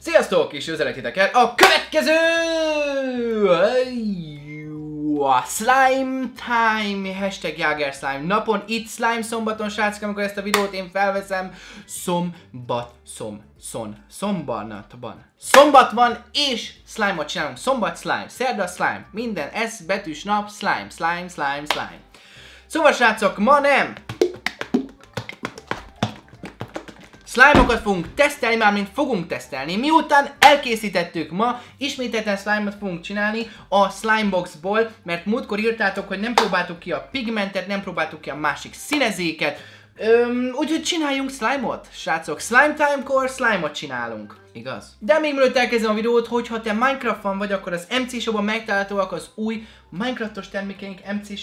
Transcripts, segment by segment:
Sziasztok, és üzenetétek el a következő a Slime Time, hashtag Jager Slime napon, itt Slime szombaton, srácok, amikor ezt a videót én felveszem, szombat van, és slime-ot csinálunk, szombat slime, szerda slime, minden S betűs nap, slime. Szóval srácok, ma nem slime-okat fogunk tesztelni, mármint fogunk tesztelni. Miután elkészítettük ma, ismételten slime-ot fogunk csinálni a Slimeboxból, mert múltkor írtátok, hogy nem próbáltuk ki a pigmentet, nem próbáltuk ki a másik színezéket. Úgyhogy csináljunk slime-ot, srácok. Slime Time-kor slime-ot csinálunk. Igaz? De még mielőtt elkezdem a videót, hogyha te Minecraft fan vagy, akkor az MC Shopban megtalálhatóak az új Minecraftos termékeink,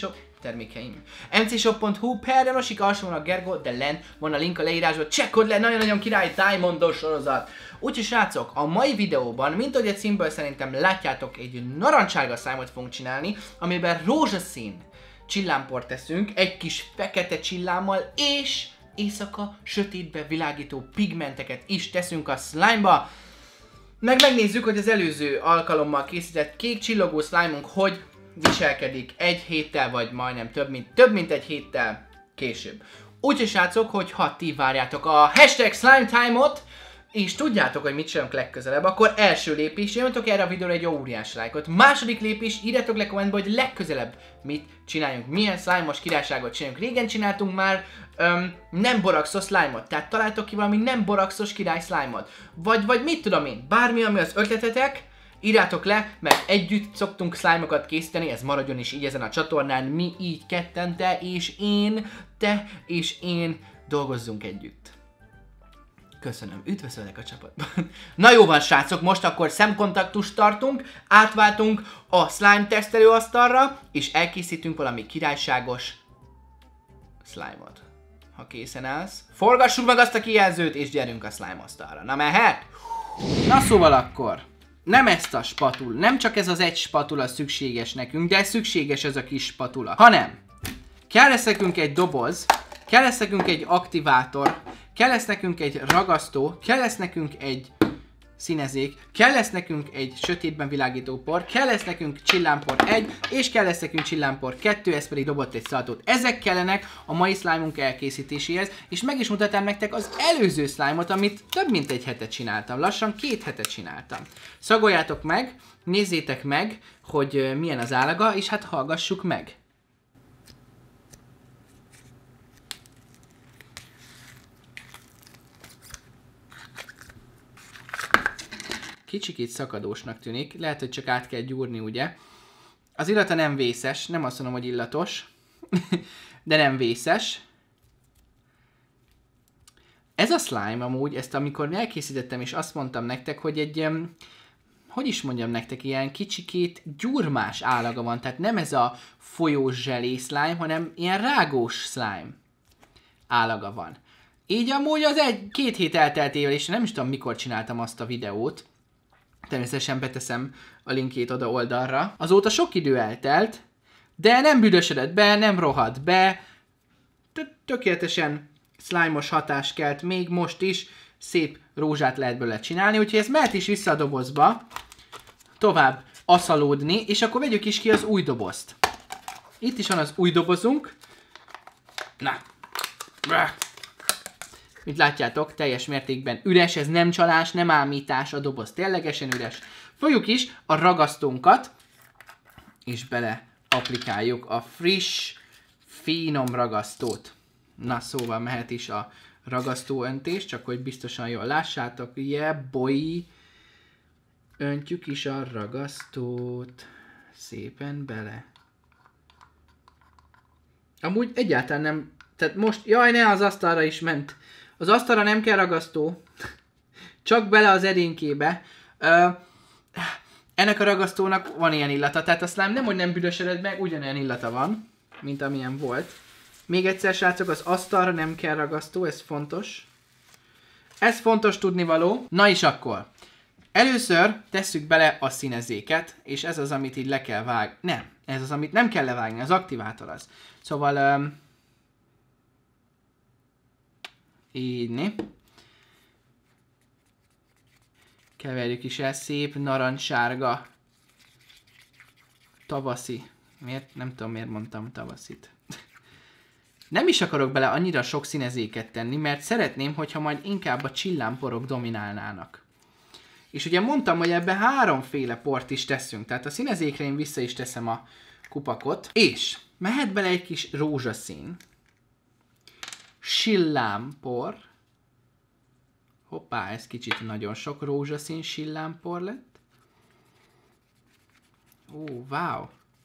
mcshop.hu per Janosik, alsó van a Gergo, de lent van a link a leírásban, csekkold le, nagyon-nagyon király Diamondos sorozat. Úgyhogy srácok, a mai videóban, mint ahogy a címből szerintem látjátok, egy narancsárga slime-ot fogunk csinálni, amiben rózsaszín csillámport teszünk, egy kis fekete csillámmal, és éjszaka sötétbe világító pigmenteket is teszünk a slime-ba. Megnézzük, hogy az előző alkalommal készített kék csillogó slime-unk hogy viselkedik egy héttel, vagy majdnem több mint egy héttel később. Úgyhogy srácok, hogyha ti várjátok a hashtag Slime Time-ot, és tudjátok, hogy mit csinálunk legközelebb, akkor első lépés, nyomjatok erre a videóra egy óriás lájkot. Második lépés, írjatok le kommentbe, hogy legközelebb mit csináljunk, milyen slime-os királyságot csináljunk. Régen csináltunk már nem boraxos slime-ot, tehát találtok ki valami nem boraxos király slime-ot. Vagy mit tudom én, bármi, ami az ötletetek, írjátok le, mert együtt szoktunk slime-okat készíteni, ez maradjon is így ezen a csatornán, mi így ketten, te és én dolgozzunk együtt. Köszönöm, üdvözöllek a csapatban. Na jó van srácok, most akkor szemkontaktust tartunk, átváltunk a slime tesztelőasztalra, és elkészítünk valami királyságos slime-ot. Ha készen állsz, forgassuk meg azt a kijelzőt, és gyerünk a slime asztalra. Na mehet? Na szóval akkor, nem ezt a spatula, nem csak ez az egy spatula szükséges nekünk, de szükséges ez a kis spatula, hanem kell lesz nekünk egy doboz, kell lesz nekünk egy aktivátor, kell lesz nekünk egy ragasztó, kell lesz nekünk egy színezék, kell lesz nekünk egy sötétben világító por, kell lesz nekünk csillámpor 1, és kell lesz nekünk csillámpor 2, ez pedig dobott egy szalatot. Ezek kellenek a mai slime-unk elkészítéséhez, és meg is mutatám nektek az előző slime-ot, amit több mint egy hetet csináltam, lassan 2 hetet csináltam. Szagoljátok meg, nézzétek meg, hogy milyen az állaga, és hát hallgassuk meg. Kicsikét szakadósnak tűnik, lehet, hogy csak át kell gyúrni, ugye? Az illata nem vészes, nem azt mondom, hogy illatos, de nem vészes. Ez a slime amúgy, ezt amikor elkészítettem és azt mondtam nektek, hogy egy, hogy is mondjam nektek, ilyen kicsikét gyurmás állaga van, tehát nem ez a folyós zselé slime, hanem ilyen rágós slime állaga van. Így amúgy az 2 hét elteltével, és nem is tudom mikor csináltam azt a videót, természetesen beteszem a linkjét oda oldalra. Azóta sok idő eltelt, de nem büdösödött be, nem rohadt be. Tökéletesen slime-os hatás kelt, még most is szép rózsát lehet belőle csinálni, úgyhogy ez mehet is vissza a dobozba, tovább aszalódni, és akkor vegyük is ki az új dobozt. Itt is van az új dobozunk. Na. Mint látjátok, teljes mértékben üres, ez nem csalás, nem ámítás, a doboz ténylegesen üres. Fogjuk is a ragasztónkat, és bele applikáljuk a friss, finom ragasztót. Na szóval mehet is a ragasztóöntés, csak hogy biztosan jól lássátok. Yeah, boy! Öntjük is a ragasztót szépen bele. Amúgy egyáltalán nem, tehát most, jaj ne, az asztalra is ment. Az asztalra nem kell ragasztó, csak bele az edénykébe. Ennek a ragasztónak van ilyen illata, tehát a slime nem, hogy nem büdösödött meg, ugyanolyan illata van, mint amilyen volt. Még egyszer srácok, az asztalra nem kell ragasztó, ez fontos. Ez fontos tudnivaló. Na és akkor, először tesszük bele a színezéket, és ez az, amit így le kell vágni. Nem, ez az, amit nem kell levágni, az aktivátor az. Szóval... így. Keverjük is el, szép narancssárga. Tavaszi. Miért? Nem tudom, miért mondtam tavaszit. Nem is akarok bele annyira sok színezéket tenni, mert szeretném, hogyha majd inkább a csillámporok dominálnának. És ugye mondtam, hogy ebbe 3 féle port is teszünk, tehát a színezékre én vissza is teszem a kupakot. És mehet bele egy kis rózsaszín, sillámpor. Hoppá, ez kicsit nagyon sok rózsaszín sillámpor lett. Ó, wow.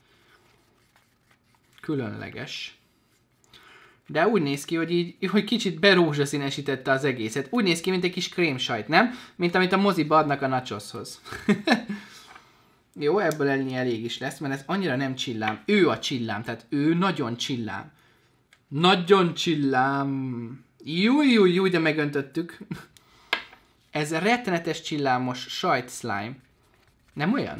Különleges. De úgy néz ki, hogy így, hogy kicsit berózsaszínesítette az egészet. Úgy néz ki, mint egy kis krémsajt, nem? Mint amit a moziba adnak a nachoshoz. Jó, ebből elég is lesz, mert ez annyira nem csillám. Ő a csillám, tehát ő nagyon csillám. Nagyon csillám. Júj, de megöntöttük. Ez rettenetes csillámos sajt slime. Nem olyan?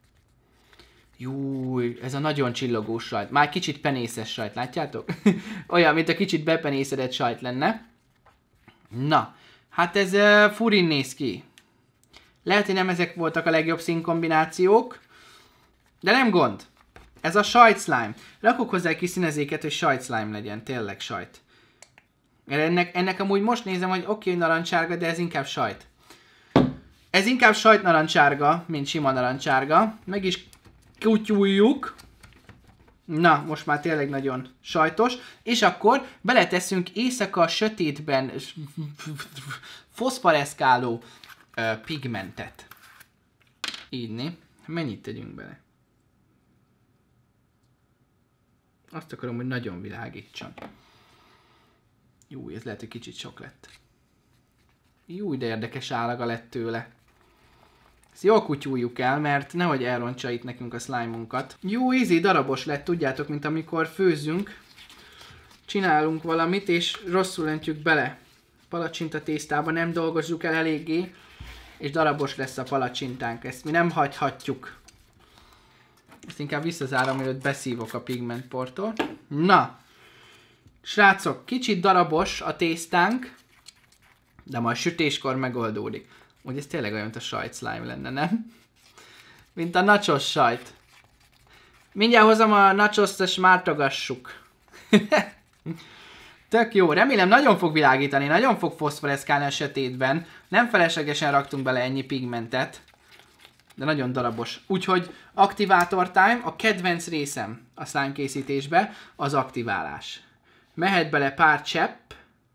Júj, ez a nagyon csillogó sajt. Már kicsit penészes sajt, látjátok? Olyan, mint a kicsit bepenészedett sajt lenne. Na, hát ez furin néz ki. Lehet, hogy nem ezek voltak a legjobb színkombinációk, de nem gond. Ez a sajt slime. Rakok hozzá egy kis színezéket, hogy sajt slime legyen, tényleg sajt. Ennek amúgy most nézem, hogy oké, narancsárga, de ez inkább sajt. Ez inkább sajt narancsárga, mint sima narancsárga. Meg is kutyuljuk. Na, most már tényleg nagyon sajtos. És akkor beleteszünk éjszaka sötétben foszforeszkáló pigmentet. Így. Mennyit tegyünk bele? Azt akarom, hogy nagyon világítson. Jó, ez lehet, hogy kicsit sok lett. Jó, de érdekes állaga lett tőle. Ezt jól kutyuljuk el, mert nehogy elrontsa itt nekünk a slime-unkat. Jó, easy, darabos lett, tudjátok, mint amikor főzünk. Csinálunk valamit, és rosszul öntjük bele. Palacsinta tésztába nem dolgozzuk el eléggé, és darabos lesz a palacsintánk. Ezt mi nem hagyhatjuk. Ezt inkább visszazárom, mielőtt beszívok a pigmentporttól. Na! Srácok, kicsit darabos a tésztánk, de majd sütéskor megoldódik. Úgy ez tényleg olyan, mint a sajt slime lenne, nem? Mint a nachos sajt. Mindjárt hozom a nachos-t, és mártogassuk. Tök jó, remélem nagyon fog világítani, nagyon fog foszforeszkálni a sötétben. Nem feleslegesen raktunk bele ennyi pigmentet, de nagyon darabos. Úgyhogy aktivátor time, a kedvenc részem a slime készítésbe az aktiválás. Mehet bele pár csepp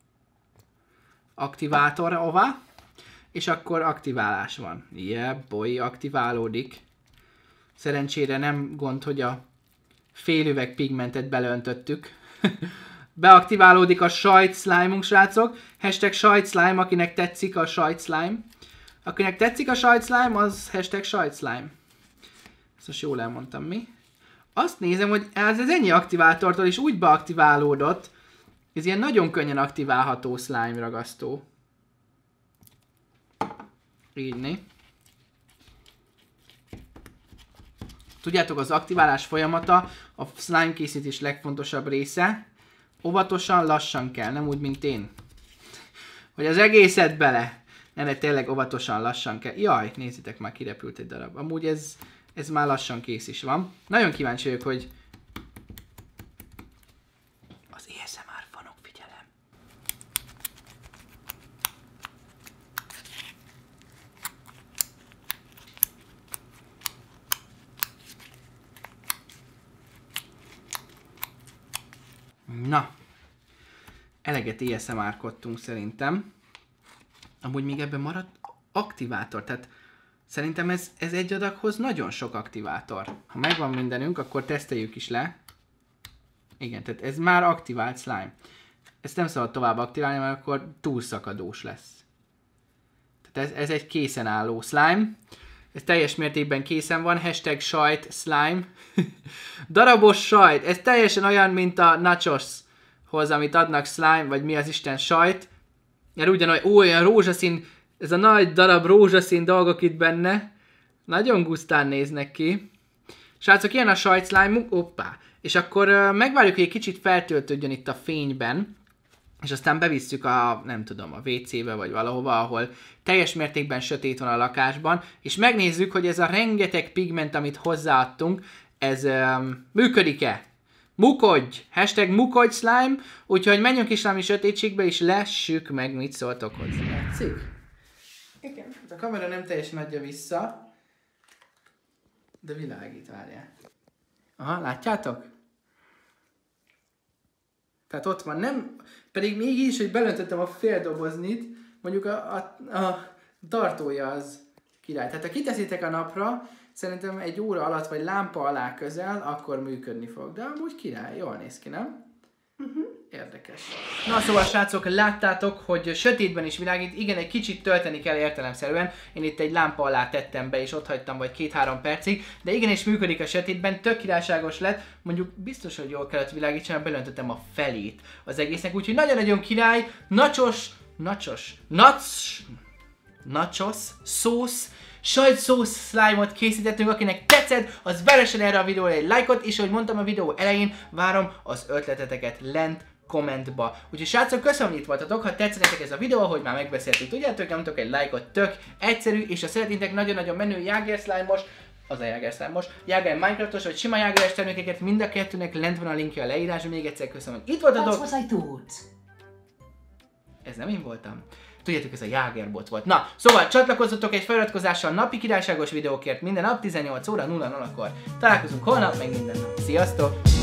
aktivátorova, és akkor aktiválás van. Yeah, boy, aktiválódik. Szerencsére nem gond, hogy a fél üveg pigmentet beleöntöttük. Beaktiválódik a sajt slime-unk, srácok. Hashtag sajt slime, akinek tetszik a sajt slime. Akinek tetszik a sajt slime, az hashtag sajt slime. Ezt most jól elmondtam, mi? Azt nézem, hogy ez ennyi aktivátortól is úgy beaktiválódott. Ez ilyen nagyon könnyen aktiválható slime ragasztó. Így né. Tudjátok, az aktiválás folyamata a slime készítés legfontosabb része. Óvatosan, lassan kell, nem úgy, mint én. Hogy az egészet bele. Ne, tényleg óvatosan, lassan kell. Jaj, nézzétek, már kirepült egy darab. Amúgy ez már lassan kész is van. Nagyon kíváncsi vagyok, hogy az ASMR fanok, figyelem. Na, eleget ASMR-kodtunk szerintem. Amúgy még ebben maradt aktivátor, tehát szerintem ez egy adaghoz nagyon sok aktivátor. Ha megvan mindenünk, akkor teszteljük is le. Igen, tehát ez már aktivált slime. Ezt nem szabad tovább aktiválni, mert akkor túlszakadós lesz. Tehát ez egy készen álló slime. Ez teljes mértékben készen van. Hashtag sajt slime. Darabos sajt. Ez teljesen olyan, mint a nachoshoz, amit adnak slime, vagy mi az Isten sajt. Mert ugyanúgy, olyan rózsaszín, ez a nagy darab rózsaszín dolgok itt benne. Nagyon gusztán néznek ki. Srácok, ilyen a sajt slime-unk. Hoppá. És akkor megvárjuk, hogy egy kicsit feltöltődjön itt a fényben. és aztán bevisszük a, nem tudom, a WC-be vagy valahova, ahol teljes mértékben sötét van a lakásban, és megnézzük, hogy ez a rengeteg pigment, amit hozzáadtunk, ez működik-e? Mukodj! Hashtag mukodj slime, úgyhogy menjünk is valami sötétségbe, és lessük meg, mit szóltok hozzá. Látszik? Igen. A kamera nem teljesen adja vissza, de világít, várjál. Aha, látjátok? Tehát ott van, nem, pedig még így is, hogy belöntöttem a fél doboznit, mondjuk a tartója az király. Tehát ha kiteszitek a napra, szerintem egy óra alatt, vagy lámpa alá közel, akkor működni fog. De amúgy király, jól néz ki, nem? Érdekes. Na szóval srácok, láttátok, hogy sötétben is világít, igen, egy kicsit tölteni kell értelemszerűen. Én itt egy lámpa alá tettem be, és ott hagytam vagy 2-3 percig, de igenis működik a sötétben, tök királyságos lett. Mondjuk biztos, hogy jól kellett világítani, belöntöttem a felét az egésznek, úgyhogy nagyon-nagyon király, nachos szósz, sajtszósz slime-ot készítettünk, akinek tetszett, az veressen erre a videóra egy lájkot, és ahogy mondtam a videó elején, várom az ötleteteket lent kommentba. Úgyhogy srácok, köszönöm, hogy itt voltatok, ha tetszett nektek ez a videó, ahogy már megbeszéltük, tudjátok, nyomtok egy lájkot, tök egyszerű, és ha szeretnétek nagyon-nagyon menő Jaeger slime-os, az a Jaeger slime-os, Jaeger Minecraftos, vagy sima Jaegeres termékeket, mind a kettőnek lent van a linkje a leírásban, még egyszer köszönöm, hogy itt voltatok. Ez nem én voltam. Tudjátok, ez a Jaeger bot volt. Na, szóval csatlakozzatok egy feliratkozással napi királyságos videókért minden nap 18 óra 00-kor. Találkozunk holnap, meg minden nap. Sziasztok!